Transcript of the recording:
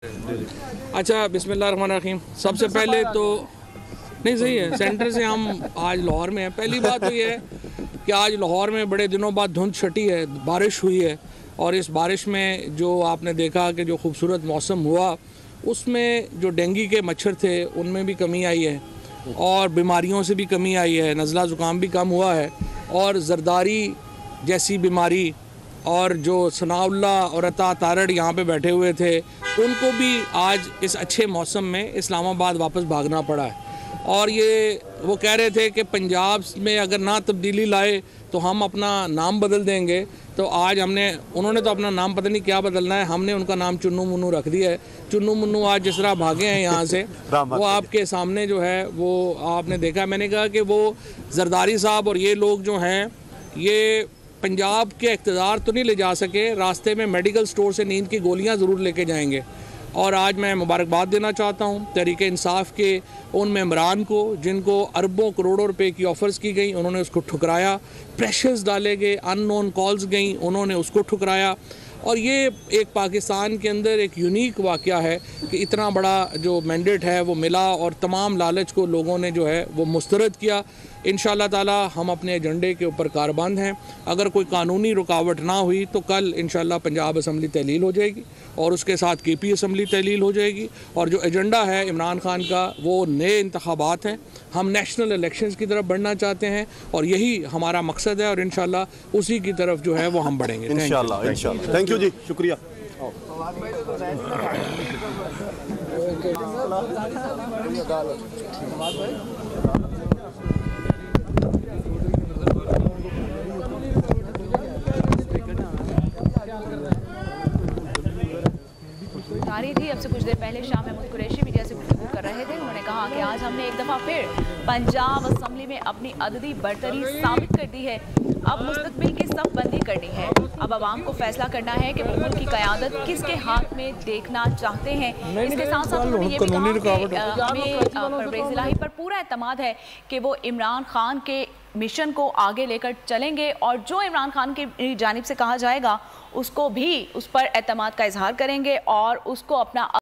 अच्छा, बिस्मिल्लाहिर्रहमानिर्रहीम। सबसे पहले तो नहीं, सही है, सेंटर से हम आज लाहौर में हैं। पहली बात तो ये है कि आज लाहौर में बड़े दिनों बाद धुंध छटी है, बारिश हुई है, और इस बारिश में जो आपने देखा कि जो खूबसूरत मौसम हुआ, उसमें जो डेंगू के मच्छर थे उनमें भी कमी आई है, और बीमारियों से भी कमी आई है, नज़ला ज़ुकाम भी कम हुआ है, और जरदारी जैसी बीमारी और जो सनाउल्ला और अता तारड़ यहाँ पे बैठे हुए थे, उनको भी आज इस अच्छे मौसम में इस्लामाबाद वापस भागना पड़ा है। और ये वो कह रहे थे कि पंजाब में अगर ना तब्दीली लाए तो हम अपना नाम बदल देंगे, तो आज उन्होंने तो अपना नाम पता नहीं क्या बदलना है, हमने उनका नाम चुन्नू मुन्नू रख दिया है। चुन्नू मुन्नू आज जिस तरह भागे हैं यहाँ से वो आपके सामने जो है वो आपने देखा। मैंने कहा कि वो जरदारी साहब और ये लोग जो हैं, ये पंजाब के इक़्तिदार तो नहीं ले जा सके, रास्ते में मेडिकल स्टोर से नींद की गोलियां ज़रूर लेके जाएंगे। और आज मैं मुबारकबाद देना चाहता हूं तहरीक इंसाफ के उन मेंबरान को जिनको अरबों करोड़ों रुपए की ऑफ़र्स की गई, उन्होंने उसको ठुकराया। प्रेशर्स डाले गए, अननोन कॉल्स गई, उन्होंने उसको ठुकराया। और ये एक पाकिस्तान के अंदर एक यूनिक वाक़या है कि इतना बड़ा जो मैंडेट है वो मिला और तमाम लालच को लोगों ने जो है वो मुस्तरद किया। इंशाअल्लाह ताला हम अपने एजेंडे के ऊपर कारबंद हैं। अगर कोई कानूनी रुकावट ना हुई तो कल इंशाअल्लाह पंजाब असम्बली तहलील हो जाएगी और उसके साथ KP असम्बली तहलील हो जाएगी। और जो एजेंडा है इमरान खान का वो नए इंतखाबात हैं, हम नेशनल इलेक्शंस की तरफ बढ़ना चाहते हैं और यही हमारा मकसद है, और इंशाअल्लाह उसी की तरफ जो है वो हम बढ़ेंगे इंशाअल्लाह। इंशाअल्लाह। थैंक यू जी, शुक्रिया। जारी थी। अब से कुछ देर पहले शाह महमूद कुरैशी मीडिया से गुफ्तगू कर रहे थे। उन्होंने कहा कि आज हमने एक दफ़ा फिर पंजाब असम्बली में अपनी अददी बरतरी साबित कर दी है। अब मुस्तकबिल की सब बंदी करनी है। अब आवाम को फैसला करना है कि वो मुल्क की क़यादत किसके हाथ में देखना चाहते हैं। इसके साथ साथ उन्होंने ये भी कहा कि हमें परवेज़ इलाही पर पूरा एतमाद है कि वो इमरान खान के मिशन को आगे लेकर चलेंगे, और जो इमरान खान की जानिब से कहा जाएगा उसको भी उस पर एतमाद का इजहार करेंगे और उसको अपना